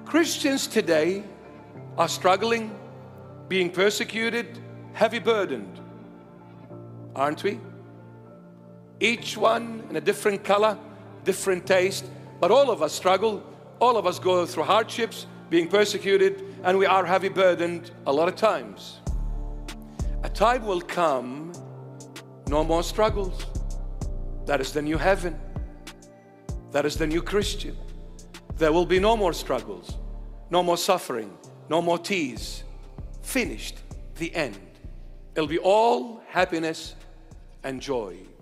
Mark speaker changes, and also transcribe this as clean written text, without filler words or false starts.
Speaker 1: Christians today are struggling, being persecuted, heavy burdened, aren't we? Each one in a different color, different taste, but all of us struggle. All of us go through hardships, being persecuted, and we are heavy burdened a lot of times. A time will come, no more struggles. That is the new heaven. That is the new Christian. There will be no more struggles, no more suffering, no more tears. Finished, the end. It'll be all happiness and joy.